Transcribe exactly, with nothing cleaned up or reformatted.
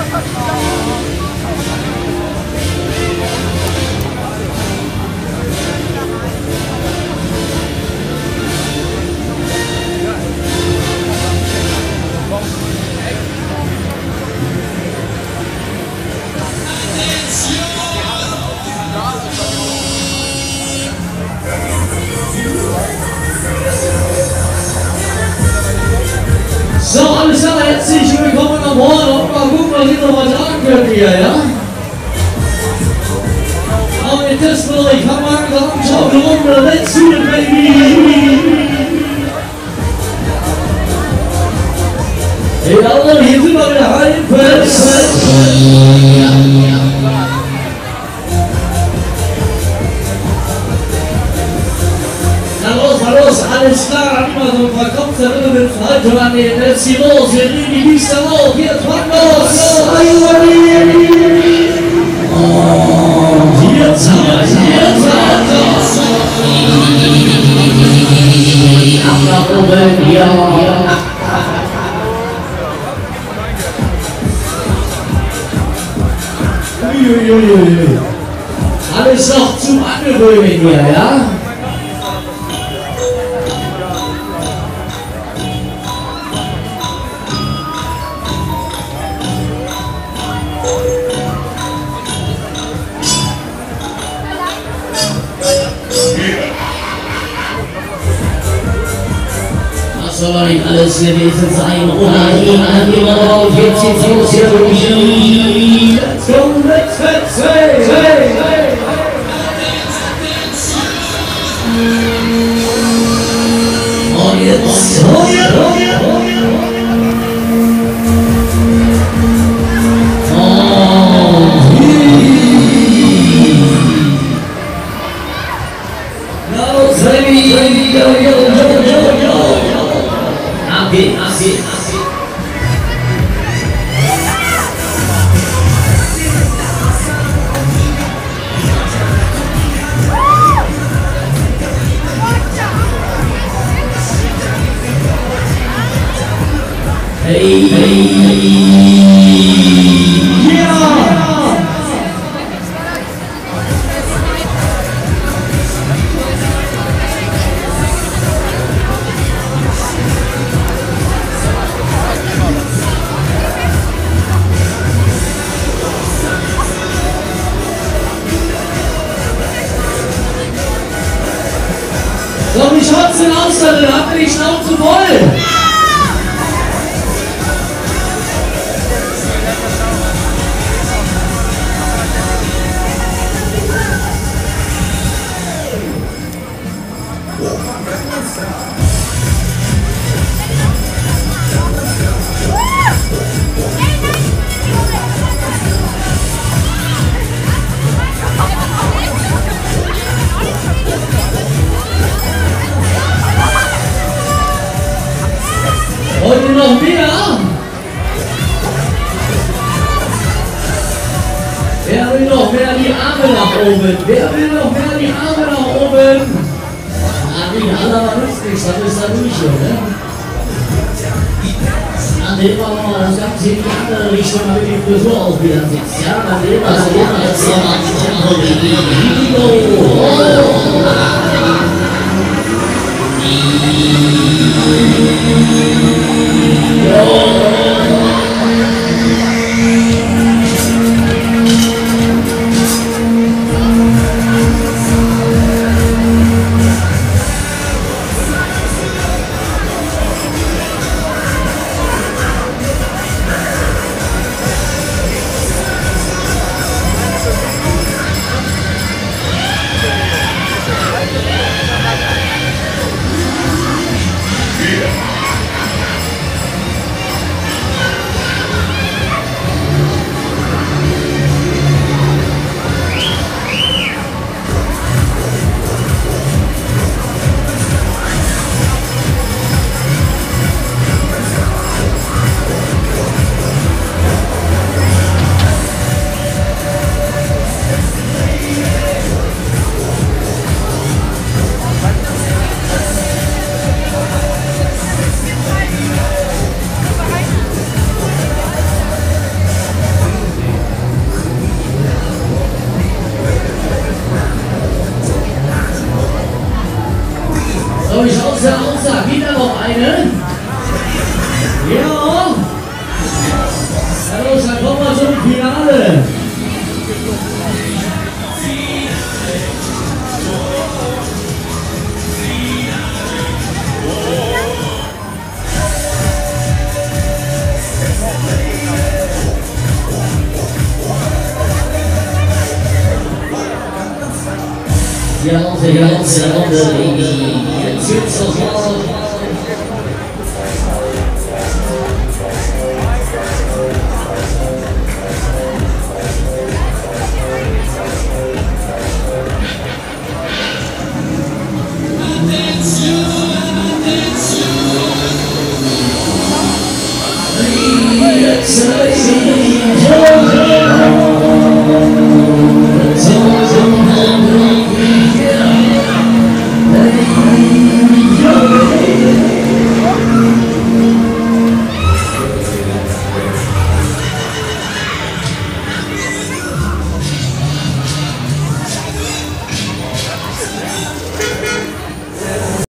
So, alles klar, herzlich willkommen am Horn und mal gucken, was ihr noch mal sagen könnt hier, ja? Aber wir testen euch, haben wir gesagt, schaut rum, let's do it, baby! Ja, hier sind wir wieder rein, alles klar, hat immer so ein paar Kopfzerrisse mit Haltung an den Let's hier los, wir nehmen die Biester auf, jetzt packen los! Und jetzt haben wir, jetzt haben wir ab nach oben, ja! Uiuiuiui! Alles noch zum Angewöhnen hier, ja? Das soll doch nicht alles gewesen sein, oder? Jemand immer drauf, jetzt geht's los hier durch. Let's go, let's let's hey, hey, hey. Und jetzt, oh ja, oh ja, oh ja. Hey, hey, yeah! So, wie schaut's denn aus da drin? Habt ihr die Schnauze voll? Heute noch mehr? Wer will noch mehr die Arme nach oben? Wer will noch mehr die Arme nach oben? Ah, die alle aber nützt nichts, dann ist er durch hier, ne? Dann nehmen wir mal das Ganze in die andere Richtung, damit die Frisur auch wieder sitzt. Ja, dann nehmen wir das jetzt hier mal eine. Ja. Na los, dann kommen wir zum Finale. Ja, onze ganze Runde, die jetzt jetzt